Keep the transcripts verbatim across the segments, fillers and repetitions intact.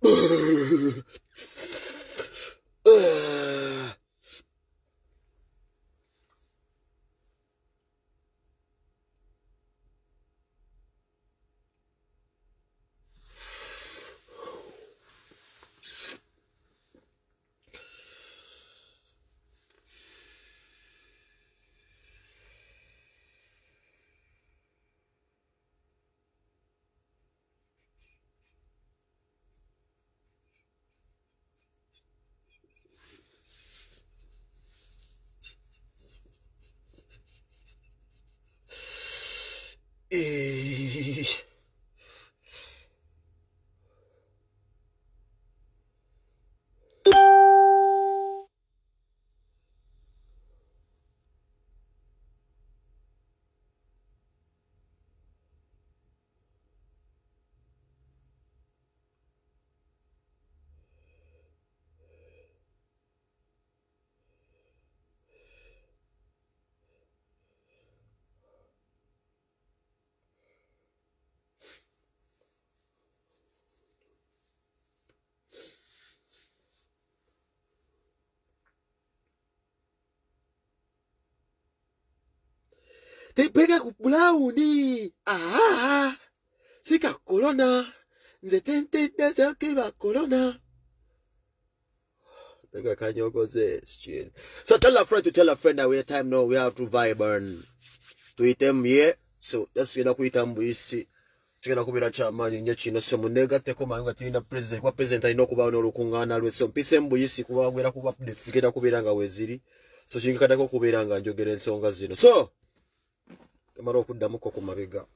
Te pega kupulauni. Ah, sika corona. Nze tente desa kiba corona. Nigga, can you go say shit? So tell a friend to tell a friend that we have time now. We have to vibe and tweet them, yeah. So that's why we tam we see. Chikana kubira chama nyechi no so munega te ko manga tinda president kwa president alino kuba no lukungana lwe so mpise mbuyisi kuba gwera kuba update zigenda kubiranga weziri. So chinkata ko kubiranga njogere ensonga zino. So Kamaro kuddamu ko kumabega.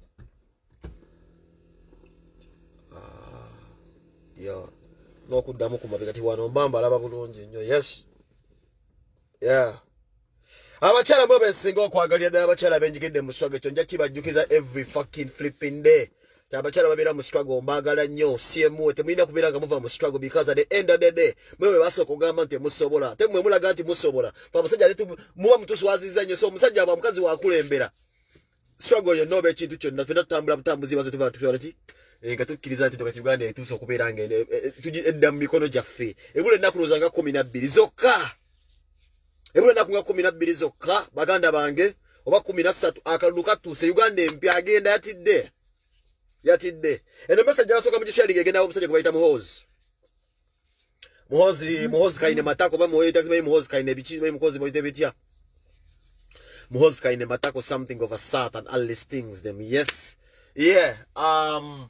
Ah, yeah. No kuddamu kumabega ti wano mbamba alaba bulungi nnyo. Yes. Yeah. Abachala mwe bensinga okwagalira ddala abachala benjigidde mu struggle ekyo nja kibajjukiza every fucking flipping day. Abachala babeera mu struggle mbagala nnyo siemu temulina kubeera nga muva mu struggle because at the end of the day mwewe basooka okugamba nti musobola ate mwe mulaga nti musobola fa musajja ate muba mutuswaziza nnyo so omusajja aba mukazi wakulembera struggle yo nobe ekintu kyonna fena tutambula butambuzi bazo tuba tukola ki nga tukkiriza nti tokati Uganda etuusa okubeera nga edda mu mikono gyaffe ebula ennaku lozanga kumi na bbiri zokka ebula ennaku nga kumi na bbiri zokka baganda bange oba kumi na ssatu akalulu katuuse Uganda empya agenda yatidde yatidde eno message yasooka mu gisharing egenda omusajja gwe bayita muhozi muhozi muhozi kaine matako ba muhozi taxi muhozi kaine bichi muhozi boyite bitya muhozi kaine matako something of a sort and all these things them yes yeah um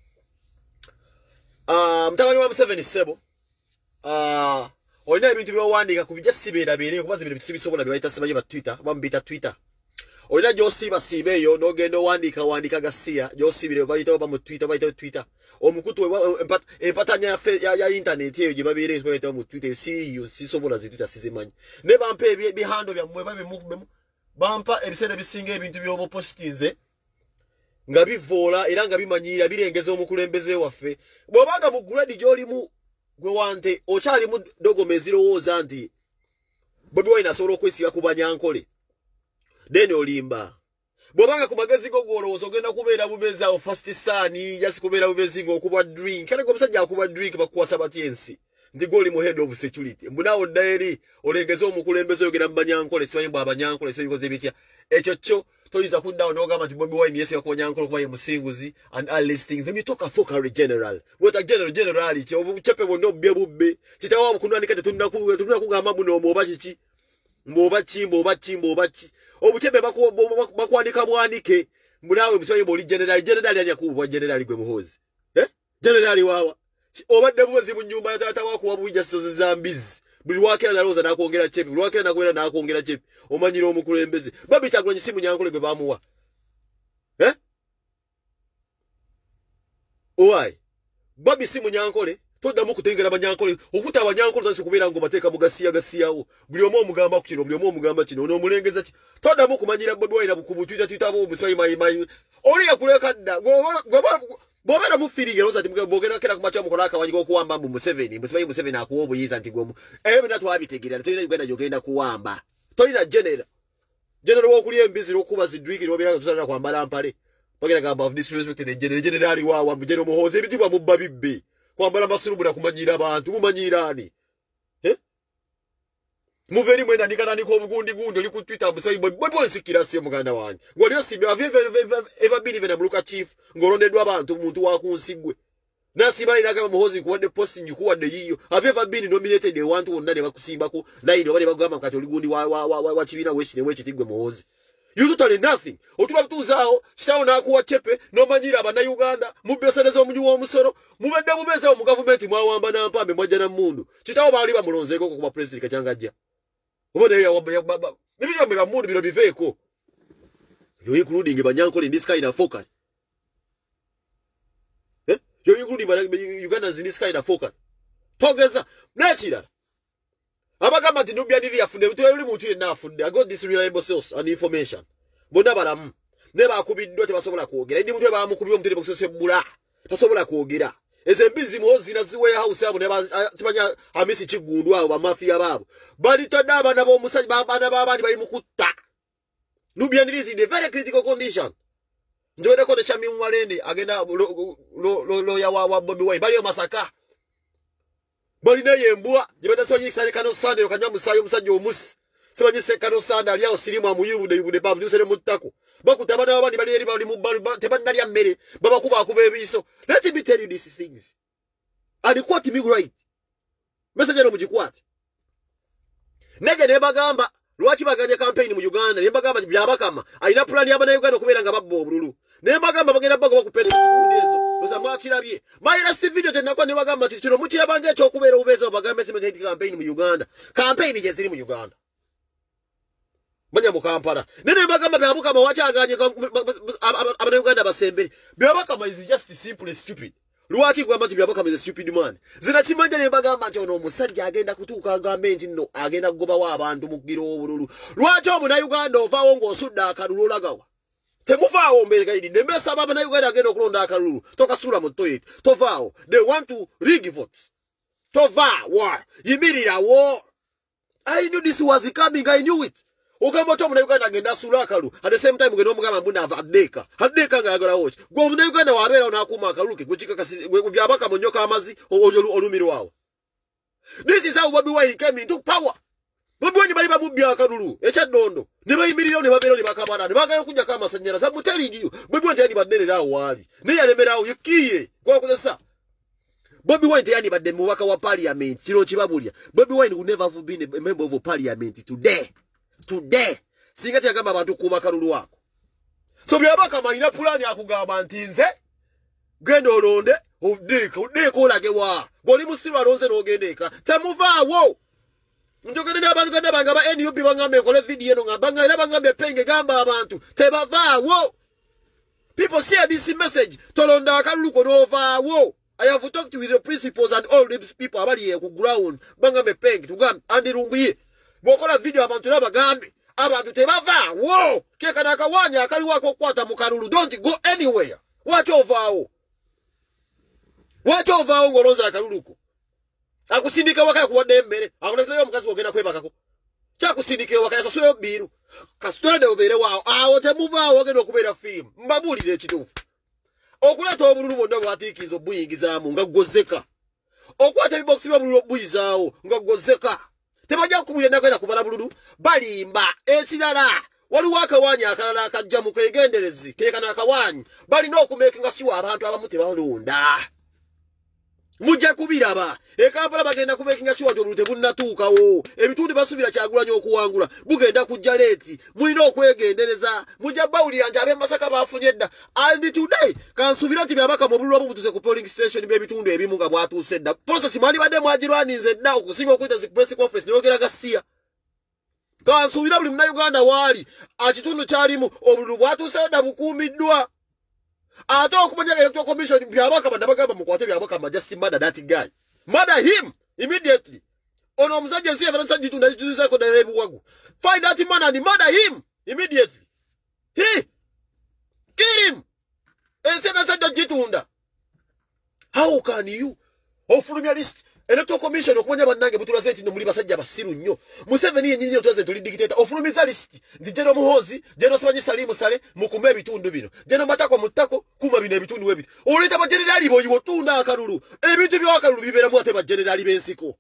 um mtabani wa seven seven uh olina ebintu byowandika kubijja sibeera bere kubaza ibintu bitubisobola byayita sibaje ba Twitter bambita Twitter olina josiba sibeyo nogenda wandika wandika gasiya josibire bayita oba mu Twitter bayita Twitter omukutu empatanya ya ya internet eyo gye babire bayita mu Twitter si yo sisobola zituta sizimanyi ne bampe bihando bya mwe babe mu bampa ebisere bisinga ebintu byobo postinze nga bivola era nga bimanyira birengeza omukulembeze waffe bwobaga mu grade gyoli mu gwe wante ochali mu dogomeziro woza nti Bobi Wine asobola okwesiba ku banyankole deni olimba bwobanga ku magezi go gwolowooza ogenda kubeera bubezi awo first sani just kubeera bubezi ng'okuba drink kale gwe musajja akuba drink bakuwasa batyensi ndi goli mu head of security mbunawo ddaeri olengeze omukulembeze oyogera mu banyankole simanyi bwa banyankole simanyi bikoze bitya ekyo kyo toyiza kuddawo n'ogamba nti Bobi Wine yesiba ku banyankole kuba ye musinguzi and all these things then you talk a fuckery general weta general generali kyo obucepe bwonna obubye bubbe kitawa bukunwanika tetunna kugamba buno oba kiki mboba chimbo oba chimbo oba chi obuchebe bakwanika bwanike munawe muswaye boli general general ali akubwa general gwe muhozi eh general wawa obadde buwezi mu nyumba ya tata wako wabuja sozi zambizi buli wakera na roza nakwongera chepi buli wakera nakwera nakwongera chepi omanyira omukulembeze babi tagulanye simu nyankole gwe bamuwa eh owai babi simu nyankole toda mu kutengera abanyankole okuta abanyankole tansi kubeera ngo bateeka mugasiya gasiyawo buli omu omugamba ku kino buli omu omugamba kino ono omulengeza ki toda mu kumanyira Bobi Wine bukubu twita twitabo muswayi mayi mayi oli yakuleka dda bw'obeera mu feeling eroza ati bwogera kera ku macho mukola akawanyi k'okuwamba mbu Museveni musimanyi Museveni akuwa obuyinza nti gwomu ebyo bina twabitegeera tolina Uganda gyogenda kuwamba tolina general general w'okulya embizi n'okuba zidwiki n'obeera nga tusalira kwambala mpale bagenda gamba of disrespected general general wawa mu general muhozi ebitibwa mubba bibbe kwambala masulubu na kumanyira abantu mumanyirani eh muveri mwenda nikana niko obugundi gundi oli ku Twitter busoi boy boy sikira sio muganda wange ngolio sibe have ever been even amuluka chief ngolondedwa abantu umuntu wakunsigwe nasibali nakama muhozi kuwade posting kuwade yiyo have ever been nominated they want to nane bakusimbako nayo bali bagamba mkati oli gundi wa wa wa, wa chibina weshine weche tigwe muhozi you totally nothing otula butuzao sitawo nakuwa chepe no manyira abana Uganda mubesenezo omunyu wo musoro mubedde mubeza mu government mwawamba na mpambe mwaja na mundu kitawo bali bamulonzeko ku ba president kachangajja ubone ya bibyo mbeba mundu biro biveko yo including banyankole in this kind of focus eh yo including Uganda in this kind of focus togeza nachira abagamba ti nubya ndiri afunde buto uli muntu yenna afunde I got this reliable source and information bonna balamu ne bakubiddwa tebasobola kwogera ndi muntu bamukubye omutende bokusose bula tasobola kwogera ezembizi mozi na ziwe house abo ne basibanya amisi kigundu abo ba mafia babo bali tada abana bo musajja babana babandi bali mukutta nubya ndiri is in a very critical condition njode ko de chami mwalende agenda lo lo lo ya wa Bobi Wine bali yo masaka bali na yembua jibata so yisale kano sande okanya musayo musajja omusi sebanyi se kano sande ali awo sirimu amuyiru de bude babu dusere mutako bakutabana abandi bali eri bali mubali tebanda lya mmere baba kuba akuba ebiso let me tell you these things and quote me right message no mujikwati nege ne bagamba lwaki baganje campaign mu Uganda ne bagamba byabakama alina plan yabana Uganda kubera nga babbo obululu ne bagamba bagenda bago bakupenda sikundi ezo loza mwakirabye mayira si video tena kwa ne bagamba ati kino mukirabanje ekyo kubera ubeza bagambe simete campaign mu Uganda campaign je ziri mu Uganda banya mu Kampala nene bagamba byabukama wakyaganye abana Uganda basembere byabakama is just simple stupid lwaki gwamba ati byabakama is stupid man zina kimanja ne bagamba ati ono musajja agenda kutuuka agambe nti no agenda kugoba wa abantu mugiro obululu lwaki omuna Uganda ovaawo ng'osudda akalulu olagawa temuvaawo mbega idi nemesa baba na Uganda agenda okulonda akalulu tokasula mu toilet tovaawo they want to rig votes tovaawo yimirira war I knew this was coming I knew it ukamba to muna Uganda agenda asula akalu at the same time ngeno mugamba mbuna avadeka hadeka nga yagala watch gwo muna Uganda wabeera onakuma akalu ke gukika kasi byabaka monyoka amazi olumiro wawo this is how Bobi Wine came into power Bobi Wine bali babubya akalulu echa dondo ne bayimiriro ne babero ne bakabana ne bagala kujja kama sanyera za muteri ndiyo Bobi Wine yani baderera wali ne yalemerawo yikiye kwa kuzesa Bobi Wine yani badde mu waka wa parliament siro kibabulya Bobi Wine would never have been a member of parliament today today singati agamba abantu kuba kalulu wako so byabaka malina plan yakugamba nti nze genda olonde udika udika olage wa goli musirwa lonze nogendeka temuvaawo njogene n'abantu ganda bangaba N U P bangambe kole video eno ngabanga era bangambe penge gamba abantu tebavaawo people share this message tolonda akalulu kono ovaawo I have talked with the principals and all these people abali here ku ground bangambe penge tugambe andi rumbuye bokola video abantu nabagambe abantu tebavaawo keka nakawanya akali wako kwata mu kalulu don't go anywhere watch ovaawo watch ovaawo ngoloza akaluluko akusindika wakaya kuwadde emmere akuleterayo omukazi ogenda kwebakako kyakusindika wakaya sasulayo biru kasitolade obeere waawo awo temuvaawo ogenda okubeera firimu mbabulire ekituufu okuleta obululu bwonna bwatiikiza obuyingizaamu nga gozeka okwata ebibokisi by'obululu obuyizaawo nga gozeka tebajja kukubulira nagenda kubala bululu balimba ekirala waliwo akawanyi akalala akajja mu kegenderezi keekana akawanyi balina okumeekinga siwa abantu abamu tebalonda mujja kubiraba e Kampala bagenda kumekinga siwa jolulu tebunnatuukawo ebitundu basubira Kyagulanyi okuwangula bugenda kujja leeti mulina okwegendereza mujja bawulira nti ab'e Masaka bafunye edda and today kansubira nti byabaka mu bululu obubutuze ku polling station by'ebitundu ebimu nga bwatuuse edda process mwali badde mwagirwaninze edda okusinga okuyita zi press conference neyogera gasiya kansubira buli muna Uganda waali akitundu kyalimu obululu bwatuuse edda bukuumiddwa ate okumanya electoral commission byabaka bandabagamba mukwate byabaka just murder that guy murder him immediately ono omusajja nsi evansa jitunda jituza ko dere buwagu find that man and murder him immediately he kill him ensi evansa jitunda how can you ofulumya list electoral commission okumanya bannange butulaze nti no muli basajja basiru nnyo Museveni yennyini otulaze tuli dictator ofulumiza list nti General Muhoozi General Simanyi Salimu Sale mukume ebitundu bino General Matako Mutako kuma bino ebitundu webiti oleta ba generali boyiwo tunda akalulu ebintu byakalulu bibera mu ate ba generali bensiko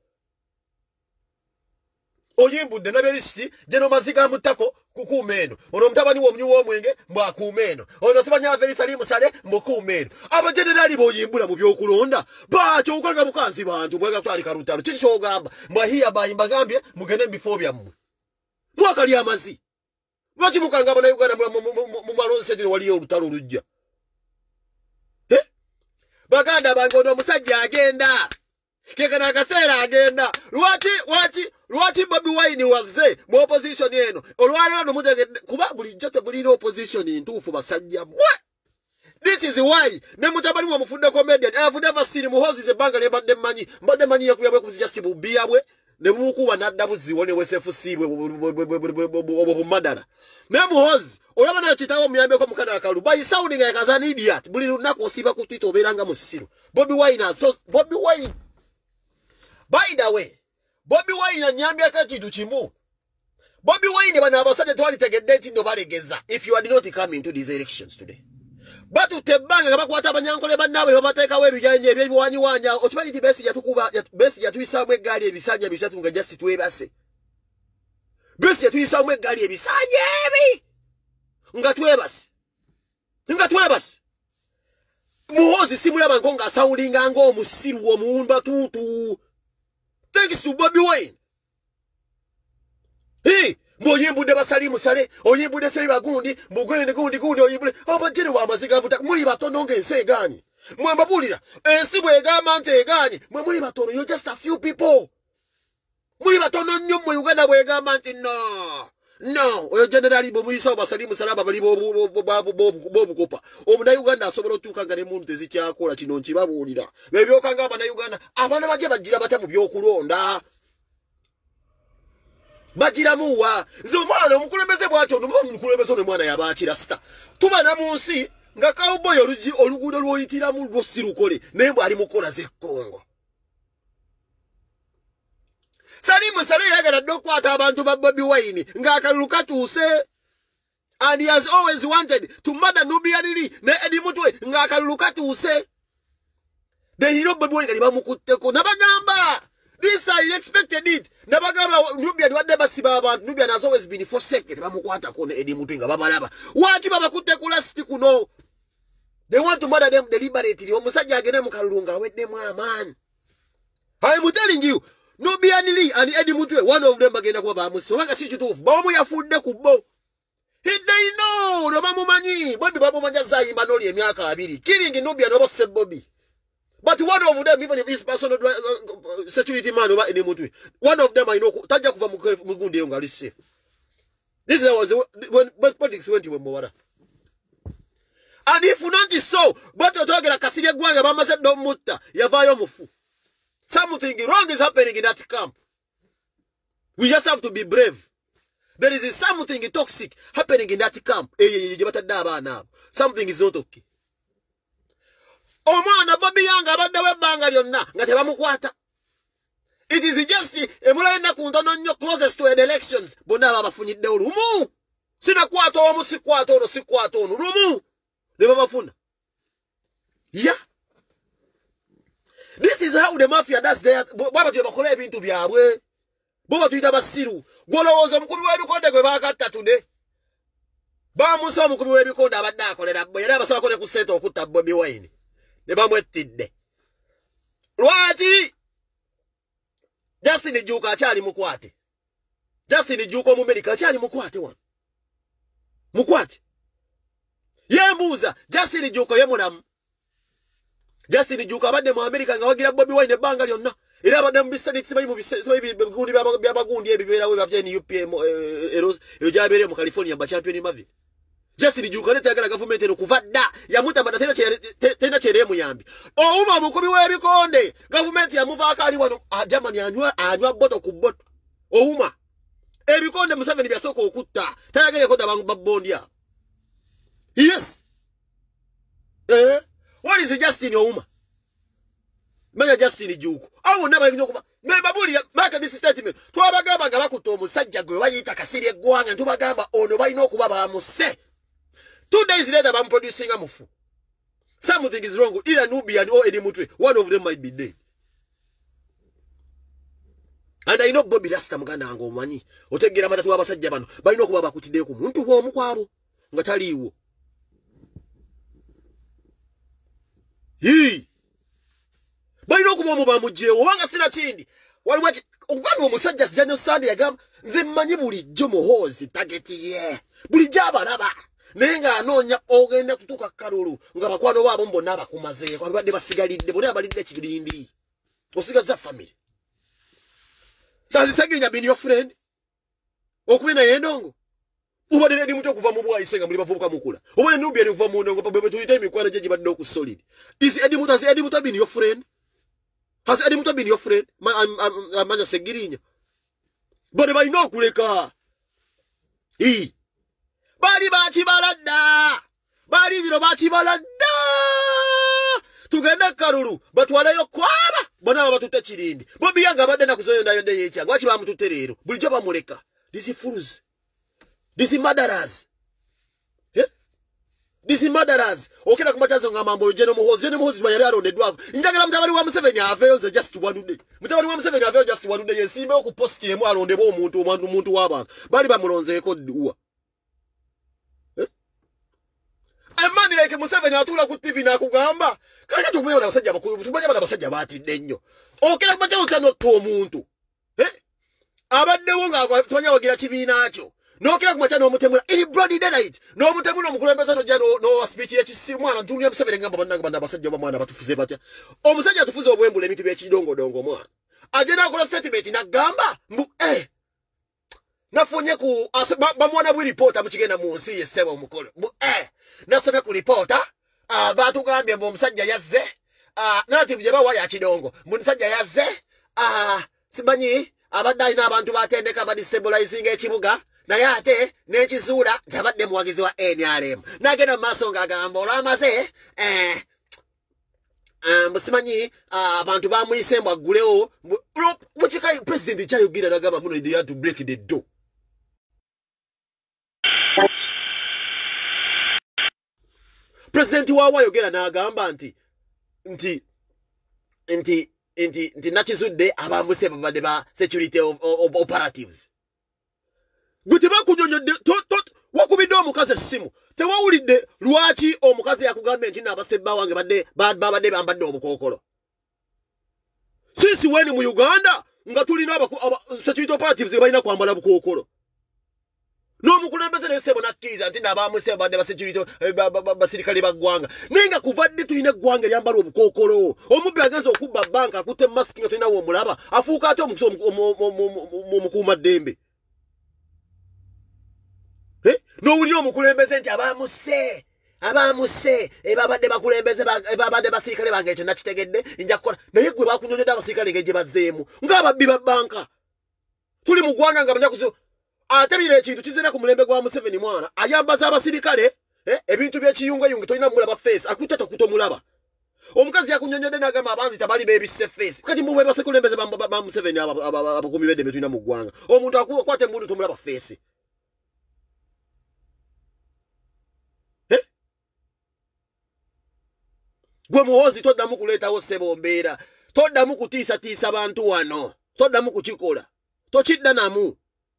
Oyimbudde na belisti General Maziga Mutako kukumeno ono mtabani wo mnyu wo mwenge mwa kumeno ono Simanyi Veri Salimu Sale mukumeno aba generali boyimbula mu byokulonda bacho ukanga bukanzi bantu bwega twali karutaro kiki kyogamba mwa hiya bayimba gambye mugende before bya mmwe mwaka lya mazi lwaki mukanga bana Uganda mu malonse ndi waliyo olutalo lujja eh baganda bangono musajja agenda kekana akaseera agenda lwaki lwaki lwaki Bobi Wine wazze mu opposition eno olwalero no mutege kuba buli jote buli opposition ntuufu basajja mwe this is why ne mutabali wa mufudde comedian I have never seen Muhoozi ze banga lebadde manyi mbadde manyi yakuyabwe kuzija sibubiya bwe ne bukuba nadda buziwone wesefusibwe obumadara ne Muhoozi olaba na kitawo muyambe ko mukana akalu by sounding like as an idiot buli lunako osiba ku Twitter oberanga mu siro Bobi Wine so Bobi Wine by the way Bobi Wine anyambye akakintu kimu Bobi Wine bana abasajja twali tegedde nti ndo balegeza if you are not coming into these elections today batu tebanga gabakwata abanyankole bannawe babateeka we bijanye ebyebwanyi wanya okimanyi ti besi yatukuba besi yatuyisamu eggaali ebisanja bisatu nga just twebase besi yatuyisamu eggaali ebisanja ebi nga twebase nga twebase Muhoozi simulaba nkonga asawulinga ngo omusiru omuwumba tutu thanks to Bobi Wine hey Mboyimbude Basalimu Sale oyimbude Saliba gundi mbugwende gundi gundi oyimbude abajere wa Maziga Mutako muli batono ngense eganye mwe mbabulira ensi bwe egamba nti eganye mwe muli batono you just a few people muli batono nnyo mwe Uganda bwe egamba nti no no oyo generali bo muyisa Basalimu Sale abali bo bobukopa omuna Uganda asobola otuuka nga ne muntu tezikyakola kino nkibabulira bebyokanga abana Uganda abana baje bagira batamu byokulonda Bajira muwa nzo mwana omukulembeze bwacho omukulembeze ono mwana yabakira sta tubana munsi nga cowboy oluji olugudo lwoyitira mu lwosirukole nembo ali mukola ze Kongo Salimu Sale yagala dokwata abantu ba Bobi Wine nga akaluka tuuse and he has always wanted to murder Nubian Li ne Edi Mutwe nga akaluka tuuse then you know Bobi Wine bamukuteko nabagamba this I expected it. Nabagaba Nubian wadde basiba abantu Nubian has always been forsaken bamukwata ko ne Edi Mutwe nga babalaba wachi babakute kula sti kuno they want to murder them deliberately omusajja agene mukalunga wedde mu aman I am telling you Nubian Li and Edi Mutwe one of them bagenda kuba bamusi wanga si kitufu bamu yafudde kubbo he they know no bamumanyi Bobi bamumanya zayimba noli emyaka abiri killing Nubian obose Bobi. But one of them, even if he's personal uh, security man over Edi Mutwe, one of them I know, Taja Kuva Mugundi Yonga is safe. This was when politics went to Mwara. And if not is so, but you're talking like Kasiria Gwanga, Mama said, don't mutta, Yavayo Mufu. Something wrong is happening in that camp. We just have to be brave. There is something toxic happening in that camp. Something is not okay. Omwana Bobi Yanga abadde webbanga lyonna nga tebamukwata. It is just emulaenda ku ntono nnyo closest to the elections bonna aba bafunidde olumu sinakwata omu sikwata ono sikwata ono lumu ne babafuna. Yeah, this is how the mafia does their bwaba twe bakola ebintu byabwe boba tuyita basiru gwolowooza omukumi w'ebikonde gwe baakatta tude bamusa omukumi w'ebikonde abadde akolera bo era abasaba kole ku ssente okutta Bobi Wine ne bamwettidde lwaki Justin Juuka akyali mukwate Justin Juuka Omumerika akyali mukwate wano mukwate yembuuza Justin Juuka ye mulamu Justin Juuka abadde mu Amerika nga wagira Bobi Wine ebbanga lyonna era abadde mu biseneti simanyi mu bigundi by'abagundi ebibeerawo babyeni U P M eyo gyabeere mu California ba champion Marvin Justin Juuka netayagala gavumenti eno kuva dda yamutamba tena kyere muyambi ouma omukubi w'ebikonde gavumenti yamuvaako ali wano Germany anywa anywa boto ku boto ouma ebikonde Museveni byasooka okutta tayagala ekoda bangu babbondi abo. Yes eh what is Justin ouma manya Justin Juku awo naba nyo kuba me babuli maka this statement twabagamba nga bakuto omusajja gwe bayita kasiri eggwanga tubagamba ono balina okuba bamuse two days later bam producing amufu something is wrong either Nubian or Eddie Mutwe one of them might be dead and I know Bobby Rasta muganda wange omanyi otegera matatu abasajja bano balina okuba bakutidde ku muntu bw'omu kwabo nga taliiwo Hii balina okuba omu bamugyewo wanga sina kindi waliwo okugamba omusajja General Sandi yagamba nze mmanyi bulijjo Muhoozi tageti ye bulijjo abalaba naye nga anoonya ogenda kutuuka Kalulu nga bakwano baabo mbonna abakumazeeko abadde basigalidde bonna abalidde ekirindi osigaza family Sazisagirinya been your friend okubina yendongo ubadde ndi muto kuva mu bwayise nga muli bavubuka mukula ubadde Nubian kuva mu ndongo bebe tuyite emikwano gye gibadde oku solid is Eddie Muto has Eddie Muto been your friend has Eddie Muto been your friend manja segirinya bode balina okuleka i bali bakibaladda bali zino bakibaladda tugenda Kalulu batwalayo kwaba bona batutte kirindi Bobby yanga badde nakuzoyo ndayo de yecha gwachi bamututte leero bulijjo bamuleka these fools these murderers eh these murderers okera kumachazo ngamambo General Muhoozi General Muhoozi bayali alondedwa njagala mutabali wa Museveni aveyo ze just one day mutabali wa Museveni aveyo just one day yesimbe okupostire mu alondebo omuntu omuntu omuntu w'abantu bali bamulonzeeko duwa Amani like Museveni atula ku T V na kugamba kaka tukumeyo na basajja bakulu tumanya bana basajja batidde nnyo okera kubacha utano to omuntu eh abadde wonga tumanya wagira kibiina kyo nokera kumacha no mutemula ili bloody daylight no mutemula omukulembeza no jano no speech ya kisimu mwana ntunya Museveni ngamba bannanga bana basajja ba mwana batufuze batya omusajja atufuze obwembule emitu bya kidongo dongo mwana agenda akola statement na gamba mbu eh nafunye ku bamwana bwi reporter mukigenda mu nsi yesebo omukolo eh nasome ku reporter ah batugambye mbu omusajja yazze ah narrative je bawa ya kidongo mbu omusajja yazze ah sibanyi abadde alina abantu batendeka ba destabilizing ekibuga naye ate n'ekizuula tabadde muwagizi wa N R M nagenda mu maaso ng'agamba olwamaze eh mbu simanyi abantu bamuyise mbu aggulewo mukika president kyayogera nagamba muno they had to break the door President wawa yogera n'agamba nti nti nti nti nti nakizudde abamuse babadde ba security operatives gute bakunyonyodde wakubidde omukazi essimu tewawulidde lwaki omukazi yakugambye nti n'abasebba wange badde babadde bambadde obukookolo sisi weni mu Uganda nga tulina security operatives balina kwambala bukookolo n'omukulembeze n'essebo nakkiriza nti n'abamuse badde ba security basirikale baggwanga naye nga kuvadde tulina eggwanga eryambala obukookolo omubbi agenza okubba banka akutte mask nga tulinawo omulaba afuuka ate omukuumaddembe n'owulira omukulembeze nti abamuse abamuse ebabadde bakulembeze ebabadde basirikale bange ekyo nakitegedde nja kukola naye gwe bakunyonyodde abasirikale ng'egye bazzeemu ng'ababbi ba banka tuli mu ggwanga nga banyakuzo ate bino ekintu kizira ku mulembe gwa Museveni mwana ayambaza abasirikale ebintu by'ekiyungayunga tolina mulaba face akutte takutomulaba omukazi yakunyonyodde n'agamba abanzi tabali beebisse face kati mubwe basekulembeze ba Museveni abakuumi b'eddembe tulina mu ggwanga omuntu akwate embundu tomulaba face gwe Muhoozi toddamu kuleetawo ssebo mbeera toddamu kutiisatiisa bantu wano toddamu kukikola tokidda namu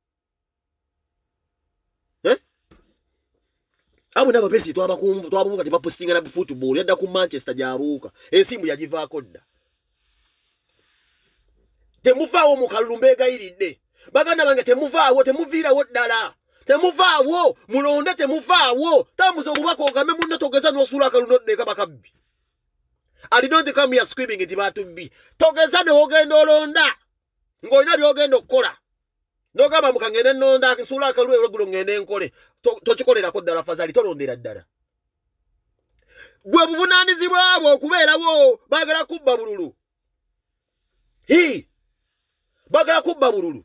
abo nabo besi twabakumbu twabuka tibapostinga na football yadda ku Manchester jabuka ensimu yagivaako dda temuvaawo mu Kalulu mbeegayiridde baganda bange temuvaawo temuviirawo ddala temuvaawo mulonde temuvaawo tambuza obubaka ogambe munno togeza n'osuula Kalulu n'oddeka bakabbi I don't come here screaming nti batubbi togeza ne ogenda olonda ng'olina by'ogenda okukola n'ogamba mukangende nnonda nsuula Kalulu olweggulo ngende nkole tokikolerako ddala fazali tolondera ddala gwe buvunaanyizibwa bwo okubeerawo baagala kubba bululu hi baagala kubba bululu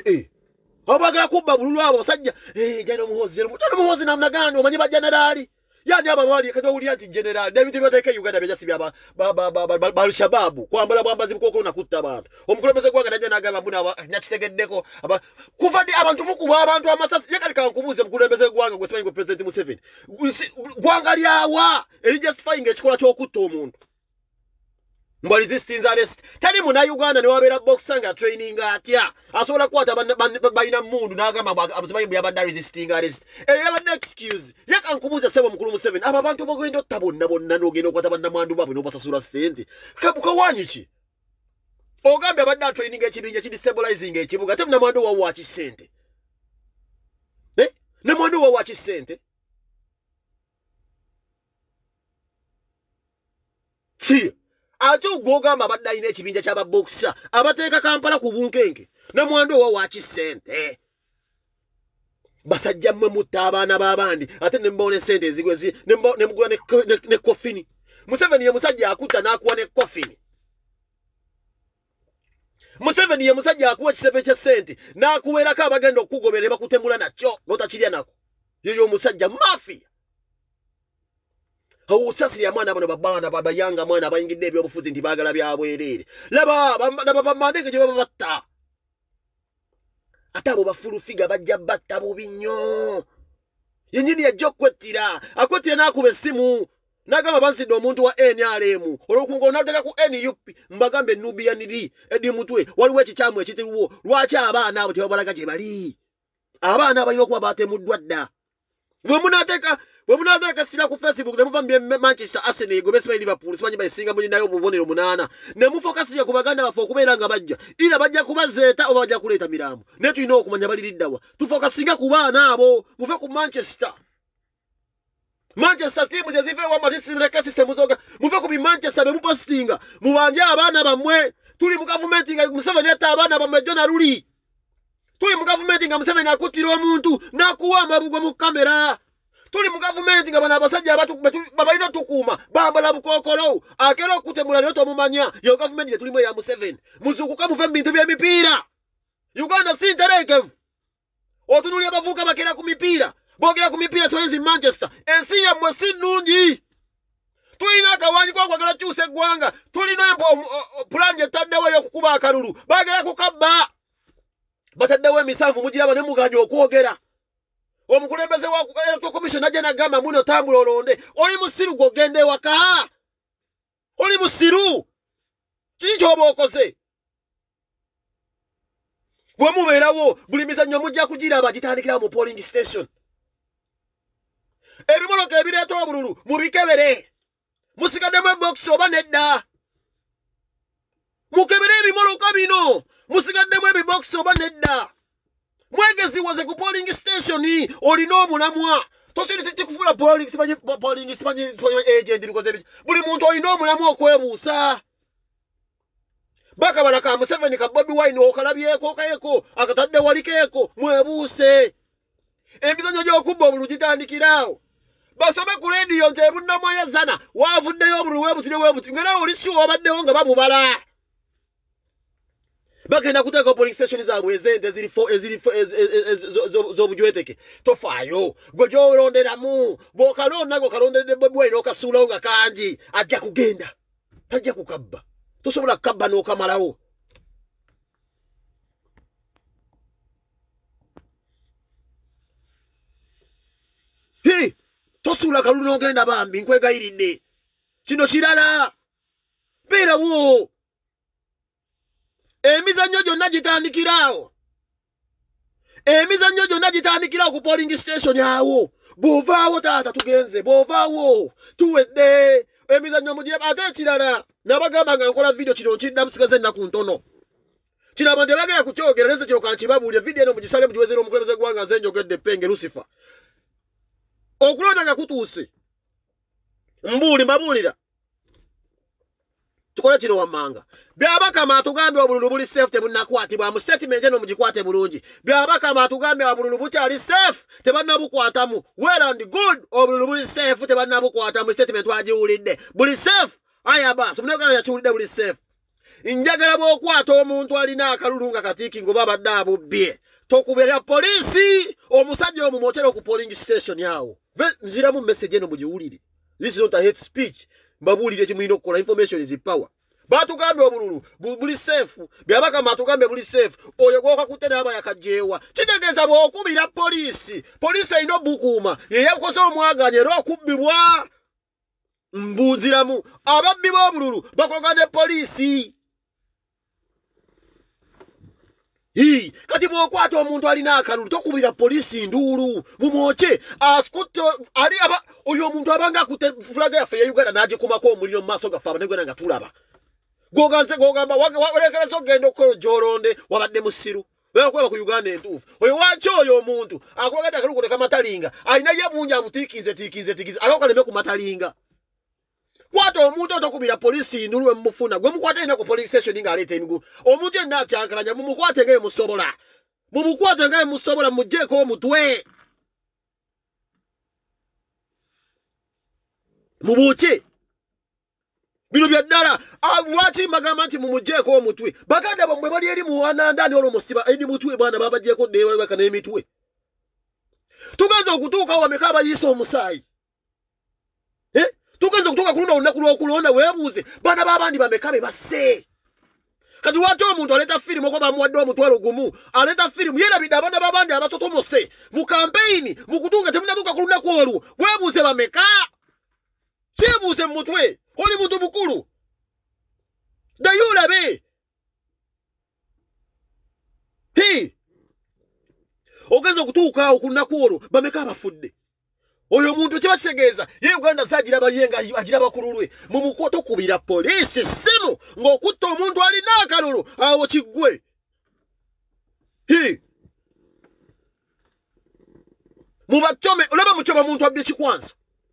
abo baagala kubba bululu abo basajja General Muhoozi General Muhoozi namnaganda omanyi bajenerali yaje abawali kato uli anti general David bateke Uganda beja sibya ba ba ba ba ba shababu kwambala bwambazi bukoko na kutta abantu omukulembeze gwanga naje nagamba mbuna nyakitegeddeko aba kuvadi abantu mukuba abantu amasasi yakali kankubuze mukulembeze gwanga gwe simanyi president Museveni gwanga lyawa eri justifying ekikola ky'okutta omuntu mbali resisting arrest tali muna Uganda ne wabera boxer nga training atya asobola kwata balina mundu n'agamba abazimanyi byabadde resisting arrest era yabadde excuse yakankubuza sebo mukulu Museveni aba bantu bagenda otabonna bonna n'ogenda okwata banna mwandu babwe n'obasasula ssente kabuka wanyiki ogambe abadde training ekibinja kidi stabilizing ekibuga ate namwandu wawo wakisente eh namwandu wawo wakisente si Acho gogamba abadde alina ekibinja ky'ababoxer abateeka Kampala ku bunkenke namwandu wa wakisente basajja mmwe mutta abaana b'abandi ate ne mbone sente ezigwezi ne mugula ne kofini Museveni ye musajja akutta n'akuwa ne kofini Museveni ye musajja akuwa ekisebe kye sente n'akuweerako abagenda okukugobera ne bakutembula nakyo ng'otakirya nako yeyo musajja mafia Usasi ya mwana bano babana baba yanga mwana bayingidde ebyobufuzi nti bagala byabwerere laba laba bamandeke gye babatta atabo bafulu figa bajja batta bubinyo yenyini ya jokwettira akwetira nakuba essimu nagamba bansidde omuntu wa N R M olwokungo onateka ku N U P mbagambe Nubian Lee edi mutwe waliwo ekikyamu ekitiriwo lwaki abaana abo tebabalaga gye bali abaana balina okuba batemuddwa dda bwe munateka bwe munateka sira ku Facebook ne muva Manchester Arsenal go bese Liverpool simanyi bayisinga muli nayo obubonero munana ne mufocus ye ku baganda bafe okubeera nga bajja ira bajja kubazeeta oba bajja kuleeta miramu ne tulina okumanya baliriddawa tufocusinga ku baana abo muve ku Manchester Manchester team je zive wa matisi reka system zoga muve ku bi Manchester be mupostinga mubanje abaana bamwe tuli mu government nga Museveni ata abaana bamwe Jona Luli tuli mu government nga Museveni akutira omuntu nakuwa amabugwe mu kamera tuli mu government nga bana abasajja abatu babalina tukuma bambala bukokolo akero okutemula lyoto mumanya yo government tuli mu ya Museveni muzukuka muve bintu bya mipira Uganda si interekevu otunuli abavuka bakera ku mipira bogera ku mipira twenzi Manchester ensi ya mwesi nungi tulina akawanyi kwa kwagala kyuse gwanga tulina planje taddewa yo kukuba akalulu bagera kukabba bataddewa emisanvu mujiraba ne mugaje okwogera omukulembeze wa electoral commission aje nagamba muno tambula olonde oli musiru gogende waka oli musiru kinjo obokoze bwe mubeerawo buli mizannyo mujja kugira bagitandikira mu polling station ebimoloka ebireeta obululu mubikebere musigaddemu box oba nedda mukebere ebimoloka bino musigaddemu ebibox oba nedda mwegezi waze ku polling station olina omulamwa tosiri titi kufula polling simanyi polling simanyi agent bikoze buli muntu olina omulamwa okwebuusa baka baraka Museveni ka Bobi Wine okalabyeko kayeko akatadde walikeeko mwebuuse emizannyo gy'okubba obululu gitandikirawo basobe ku radio nti ebunnamu yazana waavuddeyo obululu webusire webusi ngera oli si wabaddewo nga babubala bagenda kuteeka polling station zaabwe ezente ezirifo ezirifo z'obujweteke tofaayo gwe gy'olonderamu bw'okalonda ng'okalondedde Bobi Wine okasuulawo nga kangi ajja kugenda tajja kukabba tosobola kukabba n'okamalawo hi tosuula kalulu n'ogenda bambi nkwegayiridde kino kirala beerawo emizannyo gyonna gitandikirawo emizannyo gyonna gitandikirawo ku polling station awo bw'ovaawo taata tugenze bw'ovaawo tuwedde emizannyo mugire ate ekirala nabagamba nga nkola video kino nkidda musigaze ennaku ntono kiraba nti bagera kukyogera nese kino kankibabuulire video eno mugisale mugiwezera omukulembeze gwanga nze njogedde Penge Lucifer okulonda nga kutuuse mbuuli mabuulira tukole kino wammanga byabakama atugambye obululu buli safe tebunakwatibwa mu statement eno mugikwate bulungi byabakama atugambye obululu bukyali safe tebannabukwatamu well and good obululu buli safe tebannabukwatamu statement wagiwulidde buli safe aya basi munagala yakiwulidde buli safe njagala bw'okwata omuntu alina akalulu nga katiiki ngoba abadde abubbye tokubera polisi omusajja omu motero ku polling station yawo nzira mu message eno mujiwulire. This is not a hate speech. Mbabulire kimulino okukola. Information is power. Batugambe obululu buli safe byabaka matugambe buli safe oyo goka kutena aba yakajewa kitegeeza bw'okubira polisi polisi ino bukuma ye yakoze omwaganye ro kubbibwa mbuziramu ababbi b'obululu bakogane polisi. Hii kati bw'okwata omuntu alina akalulu tokubira polisi nduulu bumwoke asikutte ali aba oyo omuntu abanga akutte fulaga yaffe ya Uganda n'agikumako omuliro mu maaso gaffe abanegwena nga tulaba goganze gogamba walekera sogenda okukola joronde wabadde musiru wekweba ku Uganda entuufu oyo wakyo oyo omuntu akwagata akaluko teka matalinga alina ye bunja amutikize tikize tikize akokaleme ku matalinga kwata omuntu otokubira polisi ndulwe mufuna gwe mukwata ina ku police station nga aleta emigu omuntu yenna akyankalanya mumukwate ngaye musobola mumukwate ngaye musobola mujjeko omutwe mubuke bino bya ddala lwaki magamba nti mumujjeko omutwe baganda bamwe bali eri muwananda ndi olwo musiba edi mutwe bwana babajjeko ddeewaka n'emitwe tugenza okutuuka wameka abayisa omusaayi eh tugenza okutuuka kulunda olunaku lw'okulonda weebuuze baana b'abandi bameka be basse kati wate omuntu aleta firimu oba bamuwadde omutwalo gumu aleta firimu yerabidde abaana b'abandi abasotomose mu kampeyini mu kutuuka temunatuuka ku lunaku olwo weebuuze bameka kyebuuze mu mutwe oli muntu mukulu ddayo olabe ti ogenza okutuuka awo ku lunaku olwo bameka abafudde oyo omuntu kyebategeeza ye Uganda zagiraba yenga agiraba ku lulwe mu mukoto kubira polisi simu ng'okutta omuntu alina akalulu awo kiggwe ti mubachome olaba muchoma omuntu abbe kikwanza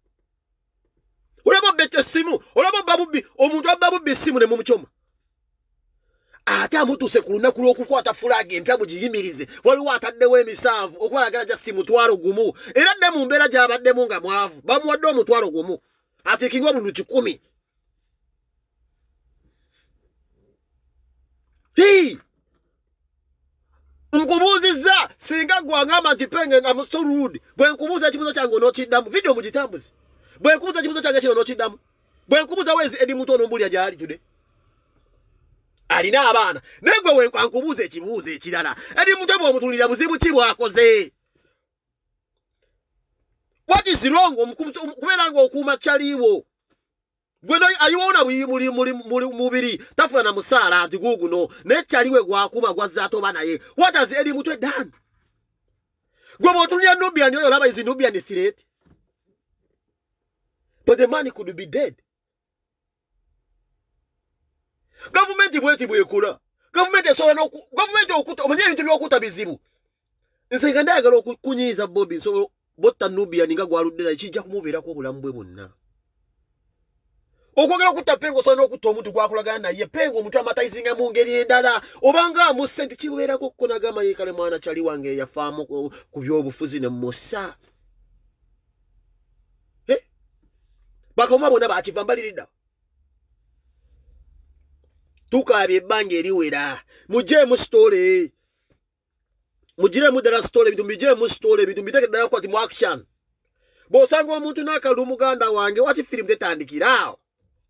olaba bete simu olaba babubbi omuntu ababubbi simu ne mumuchoma ate amutuse ku lunaku lw'okukwata flag empya mugiyimirize waliwo ataddewo emisanvu okwalagala gya si mutwalo gumu era dde mu mbeera gy'abaddemu nga mwavu bamuwadde omutwalo gumu atikingwa buntu kikumi hi nkubuuzizza singa gwangamba nti penge nga so rude bwe nkubuuza ekibuuzo kyange onookiddamu video mugitambuze bwe nkubuuza ekibuuzo kyange kino onookiddamu bwe nkubuuza wezi edi muntu ono mbulya gyali jude alina abaana negwe wenkankubuuza ekibuuzo ekirala edi muntu bwe omutulira buzibu ki bwakoze what is wrong kubeera nga okuuma kyaliiwo gwe ayiwona mubiri tafuna na musaala nti guguno naye kyaliwe gwakuuma gwazza atoba naye what has edi muntu done gwe bw'otulira Nubian oyo olaba izi Nubian sireti but the man could be dead. Government bweti bwekula government esobola no government okuta omanye ebintu by'okuta bizibu nse nga ndayagala okukunyiiza Bobby so botta Nubian nga gwaluddera ekijja kumubeerako obulamu bwe bwonna okwagala okutta pengo so n'okutta omuntu gwakolagana naye pengo omuntu amatayizinga mu ngeri endala obanga amusse nti kibeerako okukonagama yekale mwana kyali wange yafaamu ku by'obufuzi ne musa eh bakoma bonna bakiva mbalirida tukabye ebbanga eriwera mujje mu story mujire mu dala story bitu mujje mu story bitu mbiteke dala kwa timu action bosanga omuntu nakalu muganda wange wati film tetandikirao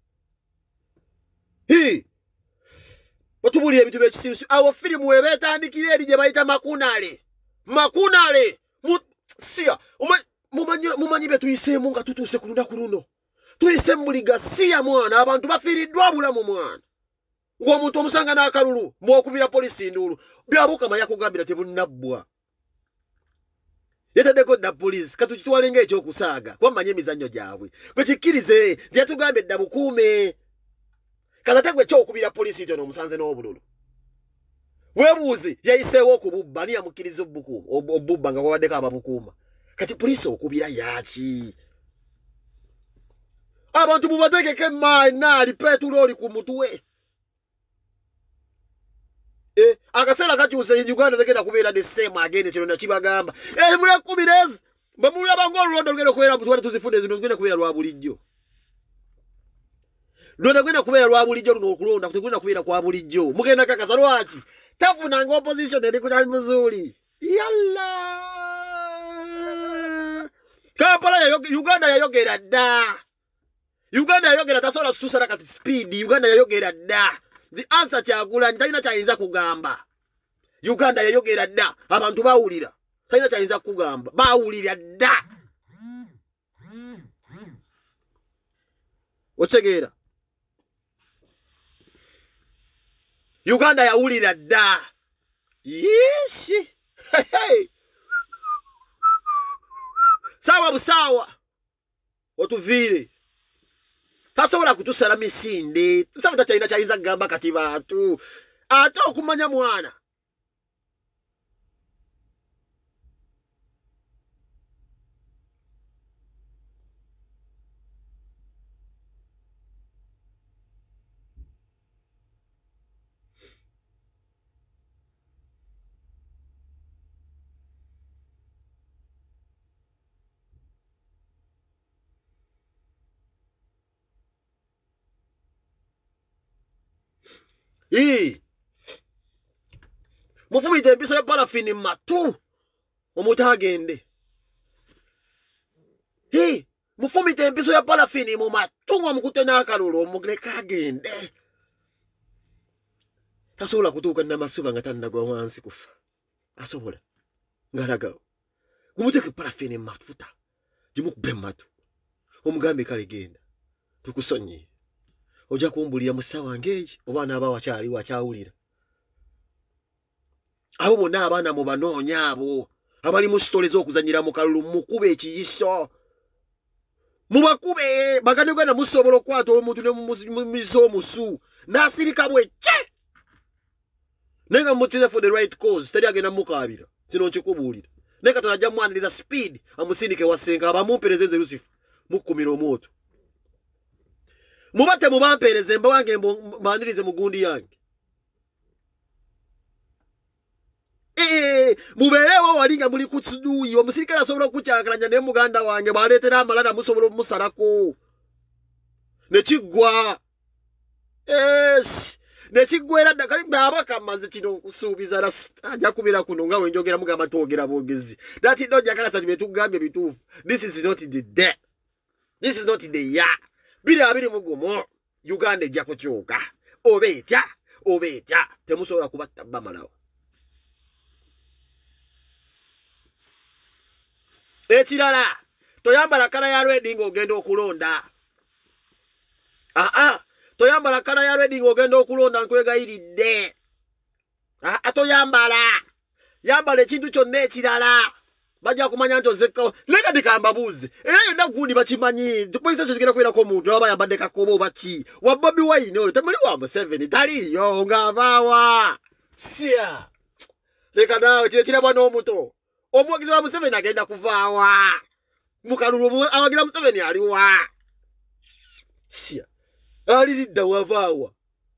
hi batubuli ebitu bekisirusi awo film webe etandikire eri je bayita makunale makunale sia mumanyi mumanyi betu isemu nga tutuse kulunda kuluno tuisembuliga sia mwana abantu bafiridwa bulamu mwana ng'omuntu omusanga n'akalulu mw'okubira polisi ndulu byabuka maya kugambira tebunabbwa yetaddeko dda polisi katukitwale ng'ekyokusaaga kwamanya emizannyo gyabwe bwe kikkirize ndyatugambye dda bukuume katategwe kyokubira polisi kyo n'omusanze n'obululu weebuuzi yayiseewo okububba ani yamukkiriza obubba nga kwabaddeko ababukuuma kati polisi okubira yaaki abantu mubategeko emaani naali petulooli ku mutwe eh akasala kakyuse Uganda tegenda kubeera the same again kino nakibagamba eh mula kubirezi bamulya bango olulondo lugenda kubeera mutwale tuzifune zino zigenda kubeera lwa bulijjo lwenda kwenda kubeera lwa bulijjo luno okulonda kutegenda kubeera kwa bulijjo mugenda kakasa lwaki tafuna ngo opposition eri kutali muzuri Yalla. Kampala ya Uganda yayogera dda. Uganda yayogera tasobola kususala kati speed. Uganda yayogera dda. The answer Kyagulanyi talina kyayinza kugamba. Uganda yayogera dda. Abantu bawulira. Talina kyayinza kugamba. Bawulira dda. Otegeera. Uganda yawulira dda. Yeeshi. Hey. Sawa busawa. Otuvire. Tasobola kutusala misinde. Tusaba takyayina kyayinza kugamba kati bantu. Ate okumanya mwana. Ii. Mufumite empiso ya parafini matu. Omutagende. Ii. Mufumite empiso ya parafini mu matu omukute n'akalulu omugireka agende. Tasobola kutuuka n'amasuba nga tannagwa wansi kufa. Asobola. Ngalagawo. Gumuteke parafini mafuta. Gimukube matu. Omugambe kale genda. Tukusonye. Oja kumbulira musawa ngeji obana aba wakyali wakyawulira. Abo bonna abaana mu banoonya abo abali mu sitole z'okuzanyira mu kalulu mukube ekiyiso. Mubakube baganegana musobola okwata omuntu ne mumizo omusu n'asirika bwecce. Nenga mutire for the right cause teri agenda mukabira. Kino nkikubuulira. Nenga tunajja mwaniriza speed amusindike wasenga abamumperezeze Lucifer mukumira omwoto. Mubate mubampereze mba wange mbanirize mugundi yange. Eh muberewo walinga muli kutsuduyi omusirikale asobola okukyagiranya ne muganda wange baletera amalala musobola musalako. Ne kigwa. Yes. Ne kigwera ddakali baba kamaze kino kusuubiza la ajja kubira kuno nga wenjogera mugamba twogera bogezi. That is not jakala sati betugambe bitufu. This is not the day. This is not the year. Bili abiri mugumo Uganda ejja kukyuka obetya obetya temusobola kubatta bamalawo. Ekirala toyambala kala ya red ng'ogenda okulonda. Ah ah toyambala kala ya red ng'ogenda okulonda nkwegayiridde. Ah atoyambala yambala ekintu kyonna ekirala. Bajja kumanya nti ozekka leka dikamba buzi era yonna gundi bakimanyi tupolisi kigenda kwera ko muntu aba yambadde kakobo baki wa Bobi Wine oyo temuli wa Museveni taliyo ngavaawa sia leka nawe kye kirabwa n'omuto omwagizi wa Museveni agenda kuvaawa mukalulu awagira Museveni aliwa sia aliridda wavaawa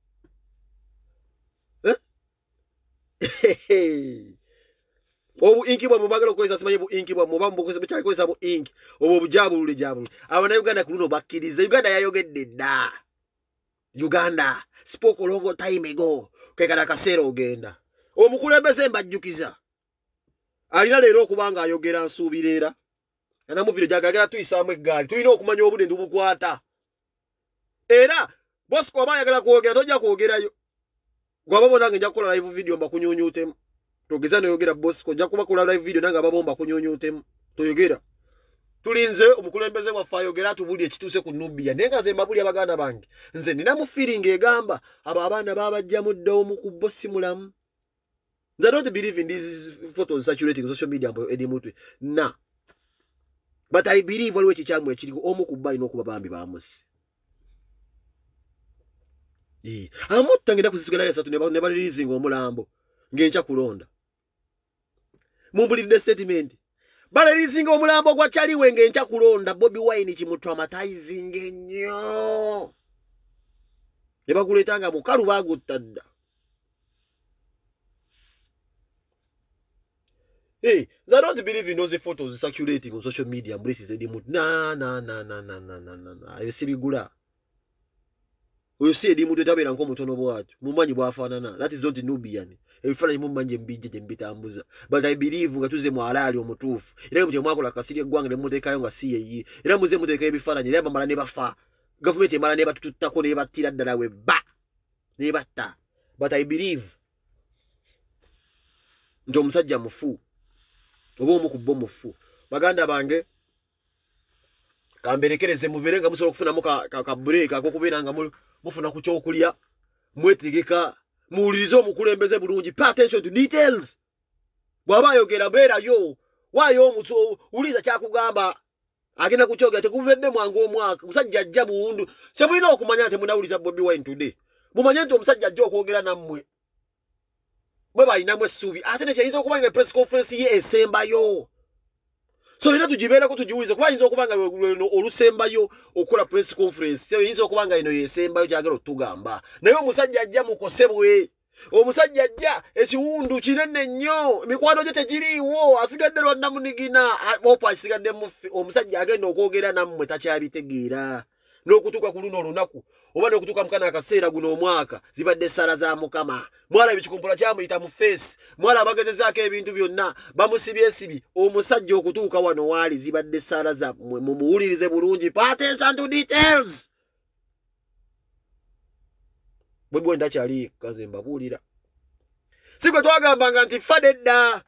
eh obu inki bwa mubagalo kweza simanyi bu inki bwa mubambo kweza bichali kweza bu inki obu bujabulule jabulu abana Uganda kuno bakiriza Uganda yayogedde dda Uganda spoke a long time ago kekala kasero ogenda omukulembeze mbajjukiza alina leero okubanga ayogera nsuubirera ana muvire jagagera tuyisamu eggaali tulina okumanya obude ndubukwata era Bosco abayagala kwogera tojja kwogerayo gwababona nja kukola live video mbakunyunyutemu togeza noyogera Bosco nja kuba kola live video nanga babomba kunyunyutemu toyogera tulinze omukulembeze wa fayogera tubuli ekituse ku Nubia nenga ze mabuli abaganda bange nze nina mu feeling egamba aba abana babajja muddo mu ku bossi mulamu. I don't believe in these photos circulating on social media edi mutwe na but I believe waliwo ekikyamu ekirigo omu kubba ino kuba bambi bamusi ee amutta ngenda kuzisigala ya satu ne balirizinga omulambo ngencha kulonda mumbulidde statement balirizinga omulambo gwa kyaliwe ngencha kulonda Bobi Wine kimutraumatizing ennyo ne bakuletanga mukalu bagutadda. Hey, I don't believe in those photos circulating on social media. Embrace is the mood. Na na na na na na na na na. I see gula. oyo si edi muntu etabeera nk'omutono bw'atyo mumanyi bw'afaanana that is not Nubian ebifaananyi mummanyi embijje gye mbitambuza but I believe nga tuze mu alaali omutuufu era mu kyemwakola kasiri eggwanga ne muteekayo nga si yeyi era muze muteekayo ebifaananyi era bamala ne bafa gavumenti emala ne batututtako ne battira ddala we bba ne batta but I believe nti omusajja mufu oba omu ku bo mufu baganda bange kamberekereze mubeere nga musobola okufunamu ka break ak'okubeera nga mufuna ku kyokulya mwetegeka muwulirize omukulembeze bulungi pay attention to details bw'aba ayogera beerayo waayo omutu wuliriza kyakugamba agenda kukyogera tekuvedde mwangu omwaka musajja ajja buwundu kyemulina okumanya nti munawuliza Bobi Wine today mumanye nti omusajja ajja okwogera nammwe bwe balinamu essuubi ate nekyayinza okuba nga press conference ye esembayo so era tugibeerako tugiwulize kuba ayinza okuba nga olusembayo okukola press conference yinza okuba nga eno yesembayo kyagala otugamba naye omusajja ajja mukosebwe omusajja ajja ekiwundu kinene nnyo emikwano gye tegiriiwo asigadde lwonna munigina opa asigadde muffe omusajja agenda okwogera nammwe takyabitegeera n'okutuuka ku luno olunaku oba n'okutuuka mukana akaseera guno omwaka zibadde essala za Mukama mwalaba ekikumpula kyamuyita mu feesi mwalaba bagezezaako ebintu byonna bamusibyeesibi omusajja okutuuka wano waali zibadde essala zammwe mumuwulirize bulungi pay attention to details bwe bwe ndakyali kaze mbabuulira si gwe twagambanga nti fadde dda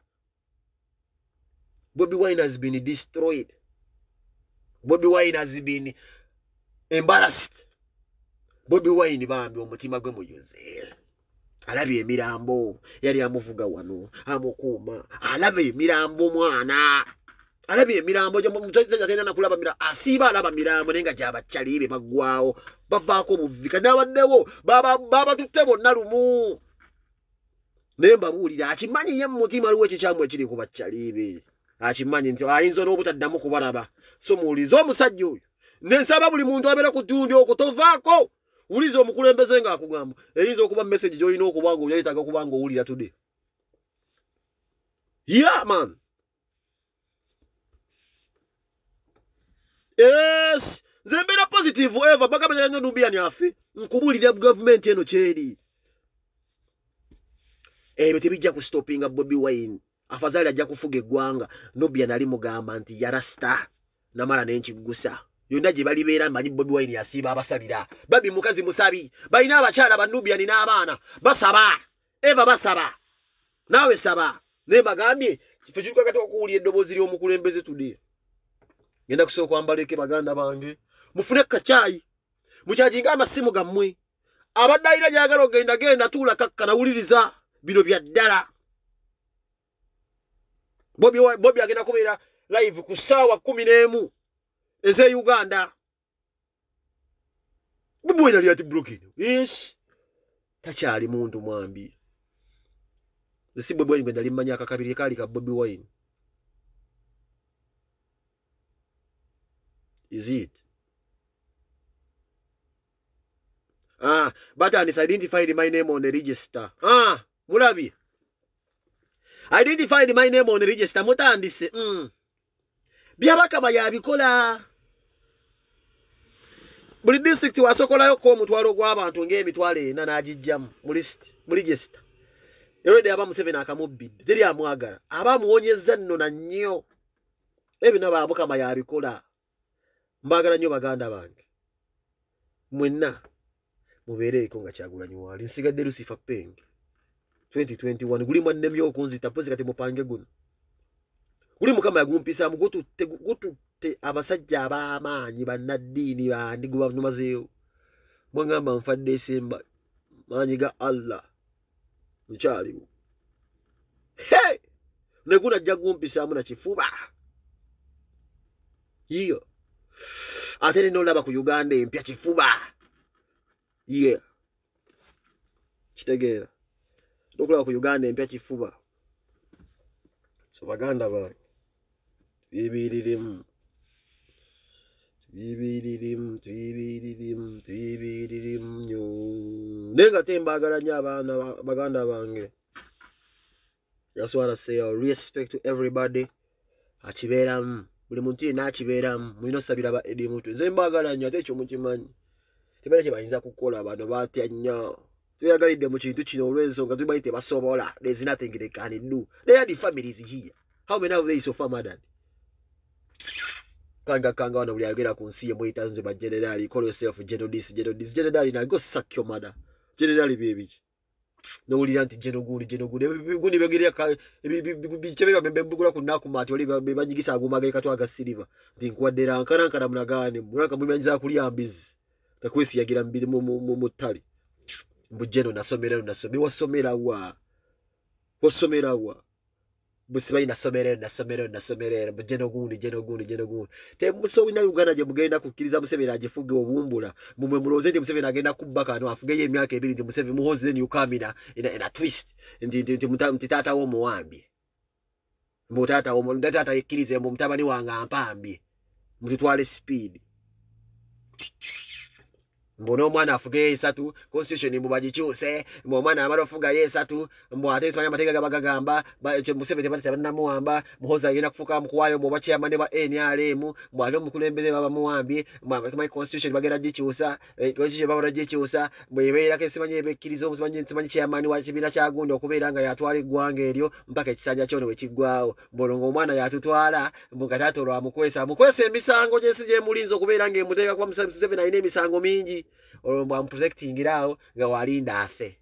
Bobi Wine has been destroyed Bobi Wine has been embarrassed Bobi Wine bambi omutima gwe muyuze alabye emirambo yali amuvuga wano amukuuma alabye emirambo mwana alabye emirambo agenda nakulaba mirambo asiiba alaba mirambo naye nga gyabakyaliibe baggwawo bavaako buvika n'abaddewo babatutte bonna lumu naye mbabuulira akimanyi ye mumutima aliwo ekikyamu ekiri ku bakyaliibe akimanyi nti ayinza n'obutaddamu kubalaba so muwulize omusajja oyo nensaba buli muntu abeera ku ttundi okwo tovaako wuliza omukulembeze ng'akugamba eyinza okuba message gy'olina okuba nga olyayetaaga okuba nga owulira today yeah man yes nze mbeera positive eva bagambanya nnyo Nubian afe nkubuulira gavumenti eno kyeri ebyo tebijja kustopinga Bobi Wine afazaali ajja kufuga eggwanga Nubian ali mugamba nti yarasta namala n'enkiggusa yonna gye balibeera mmanyi Bobi Wine yasiiba abasabira babi mukazi musabi balina abakyala ba Nubian n'abaana basaba eva basaba naawe saba naye bagambye kifo kiruka kati okuwulya eddoboozi ly'omukulembeze today ngenda kusooka kwambaleke baganda bange mufune kacaayi mukyajinga amasimu gammwe abadde ayina gyagala ogenda genda tuula kakkana wuliriza bino bya ddala Bobi Bobi agenda kubeera live ku ssaawa kumi n'emu eze Uganda Bobi Wine ali ati broken yes takyali muntu mwambi esi Bobi Wine gwenda limmanya akakabiri kaali ka Bobi Wine is it ah but I identified my name on the register ah mulabi identified my name on the register mutandise mm byabakama yabikola buli district wasokolayo ko mutwalo gw'abantu ng'emitwalo ena n'agijjamu mu list mu register erode aba Museveni akamubidde teri amwagala aba muwonyezza nno na nnyo ebyo nabo abukama yabikola mbagala nnyo baganda bange mwenna mubeereeko nga Kyagulanyi wali nsigadde Lucifer Penge twenty twenty-one guli mwannemyo okunzita pozi kati mupange guno guli mukama yagumpisa mugututte gututte abasajja ab'amaanyi bannaddiini bandi gubanumazeewo mwangamba nfadde esemba maanyi ga Allah mukyaliwo hey ne guna ajja gumpisaamu na kifuba iyo ate n'olaba ku Uganda empya kifuba yeah kitegeera n'okulaba ku Uganda empya kifuba so baganda bange Tibiririm, tibiririm, tibiririm, tibiririm, nyo. Nenga tembagala nya abana baganda bange. That's what I say. I respect to everybody. Achiberam, buli muntu ina achiberam. Mwino sabira ba edi mutu. Nze mbagala nya techo mukimanyi. tebale kye bayinza kukola bano batya nnyo tuyagalidde mu kintu kino olw'ensonga tumanyi tebasobola there's nothing they can do. They are the families here. How many of they so far murdered? Kanga kanga wano buli ayogera ku nsi ye mweyita nze ba generali, call yourself general this general this generali na go suck your mother. Generali bebiki nowulira nti geno gundi geno gundi gundi begereka bichebe bambe mbugula kunaku mati oli banyigisa agumageka twaga silver ndi nkwadera ankara ankara munagane mulaka mumyanyiza kuliyambizi takwesi yagira mbiri mu mu tali mbujeno nasomera nasomera wasomera wa wasomera wa busibayi nasomera nasomera nasomera mbujeno gundi geno gundi geno gundi te muso wina Uganda je mugenda kukiriza Museveni ajifuge obumbula mumwe muloze ndi Museveni agenda kubaka no afuge ye emyaka ebiri ndi Museveni muhoze ni ukamina ina ina twist ndi ndi mutata wo muwambi mutata wo mutata ikirize mu mtabani wanga mpambi mututwale speed mbono mwana afuge esatu constitution mubajichuse mbo mwana amalo fuga yesatu mbo ate twanya mateka gabagamba bache Museveni bati sabana muwamba muhoza yina kufuka mkuwayo mbo bachi amane ba N R M mbo alo mukulembeze baba muwambi mbo constitution bagera jichusa constitution baba jichusa mbo yebera ke simanye bekirizo musimanye simanye chairman wa kibira kya gundo okubeera nga yatwali gwanga eryo mpaka ekisanja kyono wekigwao mbolongo mwana yatutwala mbo katato lwa mukwesa mukwesa emisango jensi je mulinzo okubeera nga emuteka kwa Museveni ayine emisango mingi olomba am protecting irao nga walinda afe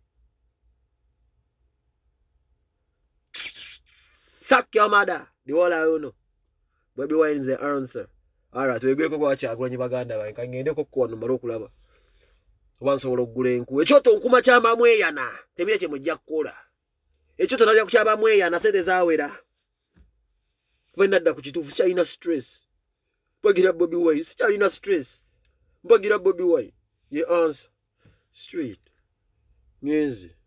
suck your mother the wall ayono baby wine the answer ara twegweko kwa kyagwanyi baganda bae kangende ko kono maro kulaba obansobola okugula enku ekyoto nkuma kyamba mweyana tebye kye mujja kukola ekyoto najja kukyamba mweyana sente zawera kwenda dda ku kitufu kyalina stress bagira Bobi Wine kyalina stress bagira Bobi Wine ye answer straight ngenzi